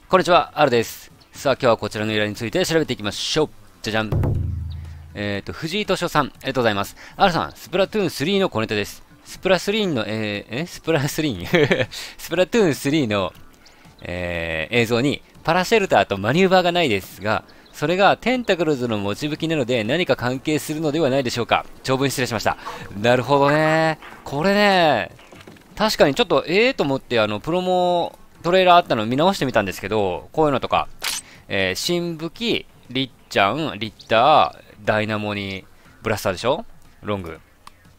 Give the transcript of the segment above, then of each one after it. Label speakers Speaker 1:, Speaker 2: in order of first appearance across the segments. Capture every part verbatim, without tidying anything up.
Speaker 1: こんにちは、R です。さあ、今日はこちらの依頼について調べていきましょう。じゃじゃん。えっと、藤井敏夫さん、ありがとうございます。R さん、スプラトゥーンスリーの小ネタです。スプラスリーの、えー、えスプラスリースプラトゥーンスリーの、えー、映像に、パラシェルターとマニューバーがないですが、それがテンタクルズの持ち武器なので何か関係するのではないでしょうか。長文失礼しました。なるほどね。これね、確かにちょっとええー、と思って、あの、プロモトレーラーあったのを見直してみたんですけど、こういうのとか、えー、新武器、リッチャン、リッター、ダイナモにブラスターでしょロング。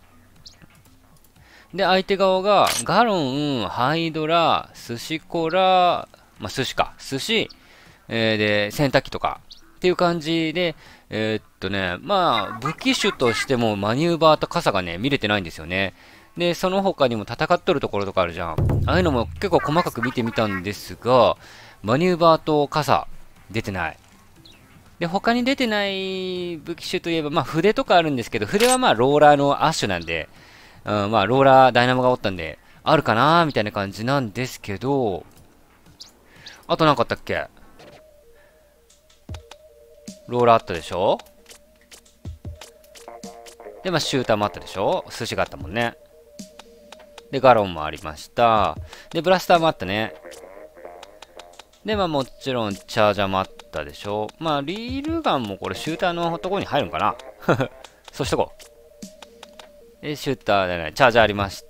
Speaker 1: で、相手側が、ガロン、ハイドラ、寿司コラ、まあ、寿司か。寿司、えー、で、洗濯機とか。っていう感じで、えー、っとね、まあ、武器種としてもマニューバーと傘がね、見れてないんですよね。で、その他にも戦っとるところとかあるじゃん。ああいうのも結構細かく見てみたんですが、マニューバーと傘、出てない。で、他に出てない武器種といえば、まあ、筆とかあるんですけど、筆はまあ、ローラーのアッシュなんで、うん、まあ、ローラー、ダイナモがおったんで、あるかなーみたいな感じなんですけど、あと何かあったっけ？ローラーあったでしょ？で、まあ、シューターもあったでしょ？寿司があったもんね。で、ガロンもありました。で、ブラスターもあったね。で、まあ、もちろん、チャージャーもあったでしょ？まあ、リールガンもこれ、シューターのところに入るんかな？そうしとこう。で、シューターじゃない、チャージャーありました。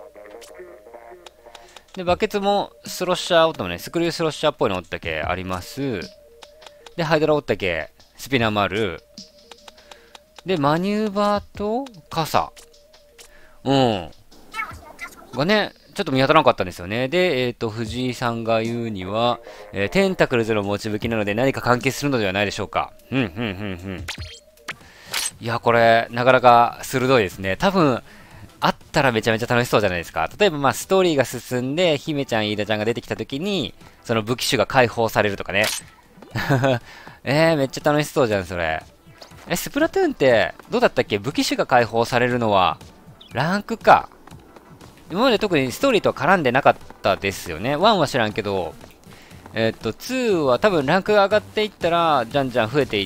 Speaker 1: で、バケツも、スロッシャーおったもね、スクリュースロッシャーっぽいのおったけあります。で、ハイドラおったけ、スピナーもある。で、マニューバーと傘。うん。がね、ちょっと見当たらなかったんですよね。で、えっと、藤井さんが言うには、えー、テンタクルズの持ち武器なので何か関係するのではないでしょうか。うん、うん、うん、うん。いや、これ、なかなか鋭いですね。多分、あったらめちゃめちゃ楽しそうじゃないですか。例えば、まあ、ストーリーが進んで、姫ちゃん、飯田ちゃんが出てきた時に、その武器種が解放されるとかね。えー、めっちゃ楽しそうじゃん、それ。え、スプラトゥーンって、どうだったっけ？武器種が解放されるのは、ランクか。今まで特にストーリーとは絡んでなかったですよね。ワンは知らんけど、えー、っと、ツーは多分ランクが上がっていったら、じゃんじゃん増えていって、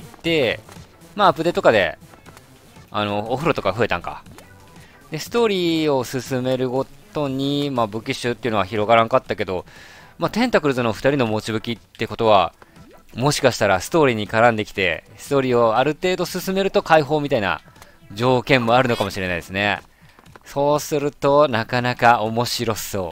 Speaker 1: まあ、アップデートとかで、あの、お風呂とか増えたんか。で、ストーリーを進めるごとに、まあ、武器種っていうのは広がらんかったけど、まあ、テンタクルズのふたりの持ち武器ってことは、もしかしたらストーリーに絡んできて、ストーリーをある程度進めると解放みたいな条件もあるのかもしれないですね。そうすると、なかなか面白そう。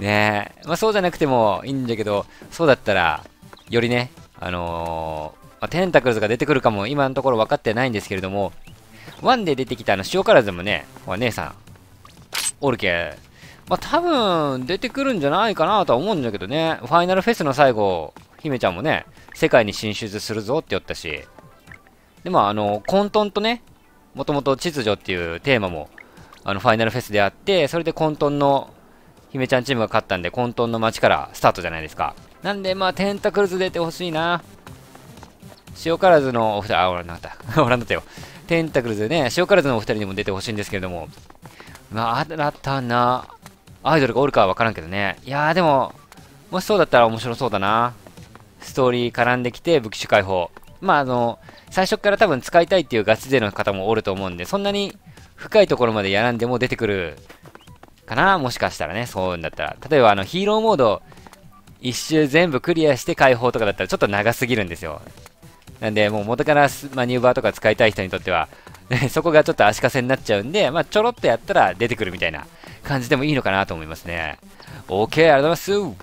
Speaker 1: ねえ。まあそうじゃなくてもいいんだけど、そうだったら、よりね、あのー、まあ、テンタクルズが出てくるかも今のところ分かってないんですけれども、ワンで出てきたあの、塩辛ズもね、ほら姉さん、おるけ、まあ多分出てくるんじゃないかなとは思うんだけどね。ファイナルフェスの最後、姫ちゃんもね、世界に進出するぞって言ったし、で、まああの、混沌とね、もともと秩序っていうテーマも、あの、ファイナルフェスであって、それで混沌の、姫ちゃんチームが勝ったんで、混沌の街からスタートじゃないですか。なんで、まあ、テンタクルズ出てほしいな。塩辛ずのお二人、あ、おらんなかった。おらんだったよ。テンタクルズね、塩辛ずのお二人にも出てほしいんですけれども、まあ、新たな、アイドルがおるかはわからんけどね。いやー、でも、もしそうだったら面白そうだな。ストーリー絡んできて、武器種解放。まあ、あの、最初から多分使いたいっていうガチ勢の方もおると思うんで、そんなに深いところまでやらんでも出てくるかな、もしかしたらね、そういうんだったら。例えばあのヒーローモード一周全部クリアして解放とかだったらちょっと長すぎるんですよ。なんでもう元からマニューバーとか使いたい人にとっては、ね、そこがちょっと足かせになっちゃうんで、まあちょろっとやったら出てくるみたいな感じでもいいのかなと思いますね。OK、ありがとうございます。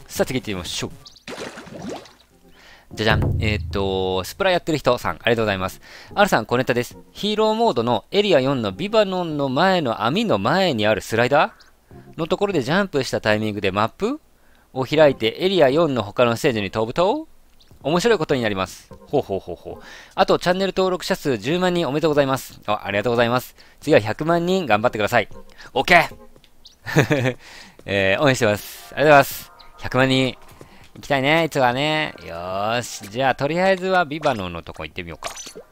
Speaker 1: さあ次行ってみましょう。じゃじゃん。えー、っと、スプラやってる人さん、ありがとうございます。R さん、小ネタです。ヒーローモードのエリアよんのビバノンの前の網の前にあるスライダーのところでジャンプしたタイミングでマップを開いてエリアよんの他のステージに飛ぶと面白いことになります。ほうほうほうほう。あと、チャンネル登録者数じゅうまん人おめでとうございます。あ、ありがとうございます。次はひゃくまん人頑張ってください。OK! えー、応援してます。ありがとうございます。ひゃくまん人。行きたいね、いつはね。よーし。じゃあ、とりあえずはビバノンのとこ行ってみようか。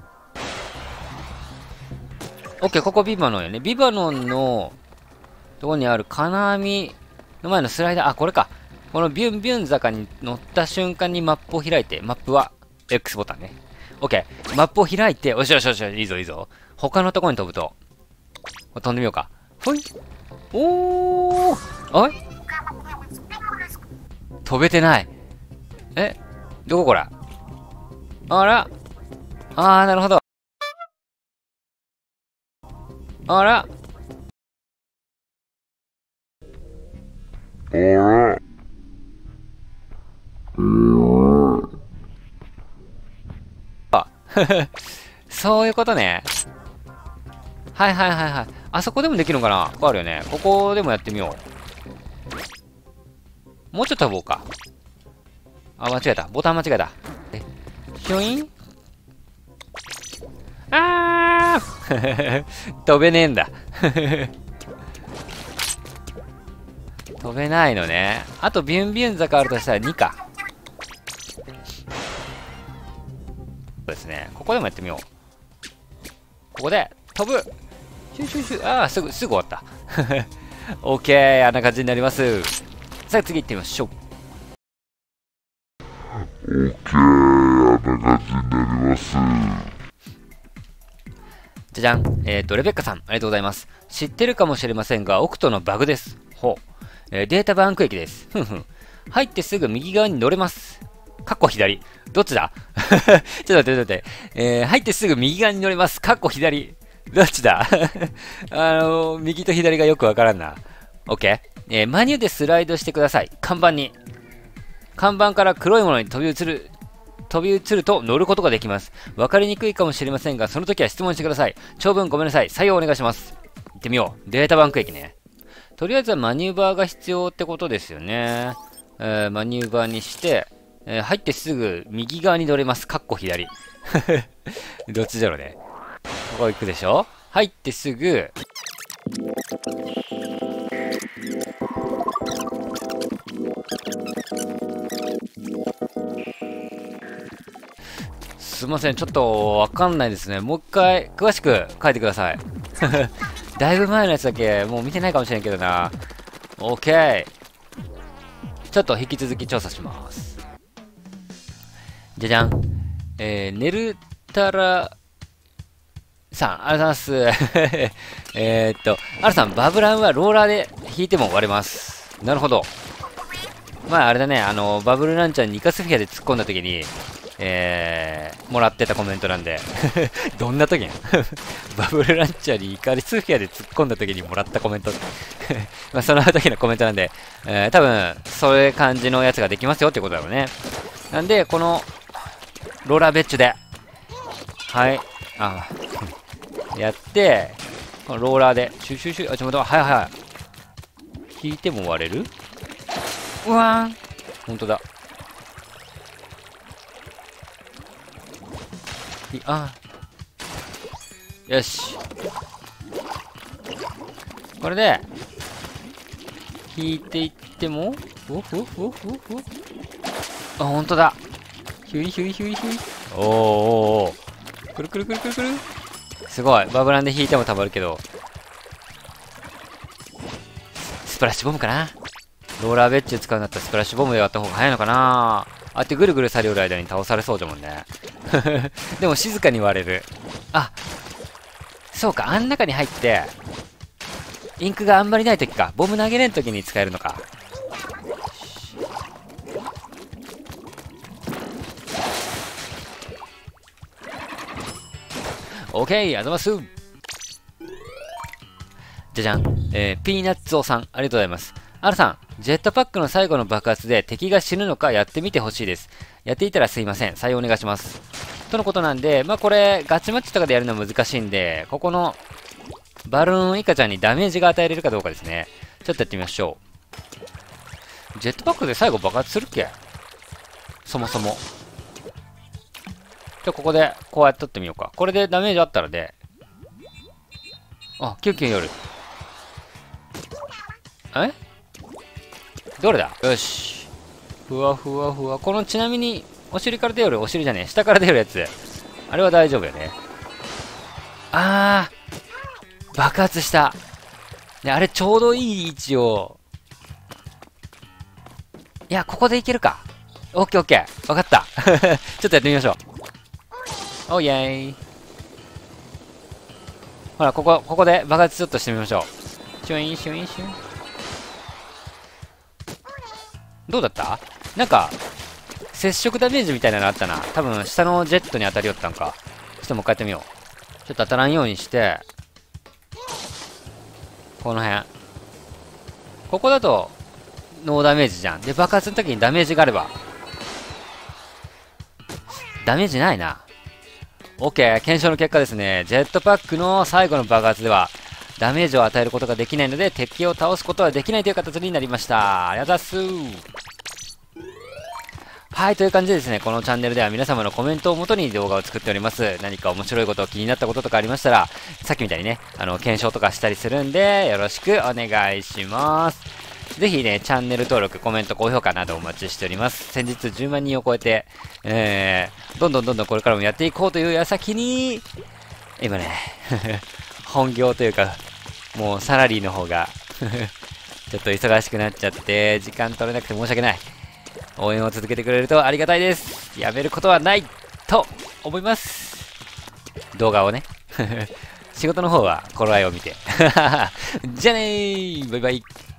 Speaker 1: オッケー、ここビバノンよね。ビバノンのとこにある金網の前のスライダー。あ、これか。 このビュンビュン坂に乗った瞬間にマップを開いて、マップは X ボタンね。OK。マップを開いて、よしよしよしよし、いいぞいいぞ。他のところに飛ぶと。飛んでみようか。ほい。おーあれ飛べてない。えどここらあらあー、なるほど。あらあらあ、そういうことね。はいはいはいはい。あそこでもできるのかなここあるよね。ここでもやってみよう。もうちょっと飛ぼうか。あ、間違えた。ボタン間違えた。え、ひょいんあー飛べねえんだ。飛べないのね。あとビュンビュン坂あるとしたらにか。そうですね。ここでもやってみよう。ここで飛ぶシュシュシュ。ああ、すぐ、すぐ終わった。オッケー、あんな感じになります。さあ次行ってみましょう。
Speaker 2: オッケー、あんな感じになります。
Speaker 1: じゃじゃん。えっ、ー、と、レベッカさん、ありがとうございます。知ってるかもしれませんが、オクトのバグです。ほう。えー、データバンク駅です。ふんふん。入ってすぐ右側に乗れます。かっこ左。どっちだちょっと待って、ちょっと待って。えー、入ってすぐ右側に乗れます。かっこ左。どっちだあのー、右と左がよくわからんな。OK。えー、マニュでスライドしてください。看板に。看板から黒いものに飛び移る、飛び移ると乗ることができます。わかりにくいかもしれませんが、その時は質問してください。長文ごめんなさい。採用お願いします。行ってみよう。データバンク駅ね。とりあえずはマニューバーが必要ってことですよね。えー、マニューバーにして、えー、入ってすぐ右側に乗れます。かっこ左。どっちだろうね。ここ行くでしょ。入ってすぐ、すいません、ちょっとわかんないですね。もう一回、詳しく書いてください。だいぶ前のやつだけ、もう見てないかもしれんけどな。OK。ちょっと引き続き調査します。じゃじゃん。えー、ネルタラさん、ありがとうございます。えっと、アルさん、バブランはローラーで引いても割れます。なるほど。まあ、あれだね、あの、バブルランチャーにイカスフィアで突っ込んだ時に、えー、もらってたコメントなんで。どんな時やバブルランチャーにイカスフィアで突っ込んだ時にもらったコメント。まあ、その時のコメントなんで、えー、多分、そういう感じのやつができますよってことだろうね。なんで、この、ローラーベッチュで、はい、あ、やって、このローラーで、シュシュシュ、あ、ちょっと待って、はいはい。引いても割れる？うわーん。ほんとだ。あ、よし。これで、引いていっても、おふおふおふおふあ、ほんとだ。ヒュイヒュイヒュイヒュイ。おーおーおー。くるくるくるくるくる。すごい。バブランで引いてもたまるけど。スプラッシュボムかな。ローラーベッジ使うんだったらスプラッシュボムでやった方が早いのかな。あってぐるぐるされる間に倒されそうだもんね。でも静かに割れる。あ、そうか。あん中に入って、インクがあんまりない時か。ボム投げれん時に使えるのか。オッケー、ありがとうございます。じゃじゃん。えー、ピーナッツおさん、ありがとうございます。R さん、ジェットパックの最後の爆発で敵が死ぬのかやってみてほしいです。やっていたらすいません。採用お願いします。とのことなんで、まあこれ、ガチマッチとかでやるのは難しいんで、ここの、バルーンイカちゃんにダメージが与えれるかどうかですね。ちょっとやってみましょう。ジェットパックで最後爆発するっけ？そもそも。じゃあここで、こうやって取ってみようか。これでダメージあったらで、あ、キュンキュン夜。えどれだ？よし。ふわふわふわ。このちなみに、お尻から出る、お尻じゃねえ。下から出るやつ。あれは大丈夫よね。あー。爆発した。ね、あれちょうどいい位置を。 いや、ここでいけるか。オッケーオッケー。わかった。ちょっとやってみましょう。おいえい。ほら、ここ、ここで爆発ちょっとしてみましょう。シュイン、シュイン、シュイン。どうだった？なんか、接触ダメージみたいなのあったな。多分、下のジェットに当たりよったんか。ちょっともう一回やってみよう。ちょっと当たらんようにして、この辺。ここだと、ノーダメージじゃん。で、爆発の時にダメージがあれば。ダメージないな。OK。検証の結果ですね。ジェットパックの最後の爆発では、ダメージを与えることができないので、敵を倒すことはできないという形になりました。ありがとうございます。はい、という感じでですね、このチャンネルでは皆様のコメントをもとに動画を作っております。何か面白いこと、気になったこととかありましたら、さっきみたいにね、あの、検証とかしたりするんで、よろしくお願いします。ぜひね、チャンネル登録、コメント、高評価などお待ちしております。先日じゅうまんにんを超えて、えー、どんどんどんどんこれからもやっていこうという矢先に、今ね、本業というか、もうサラリーの方が、ちょっと忙しくなっちゃって、時間取れなくて申し訳ない。応援を続けてくれるとありがたいです。やめることはないと思います。動画をね。仕事の方は頃合いを見て。じゃあねーバイバイ。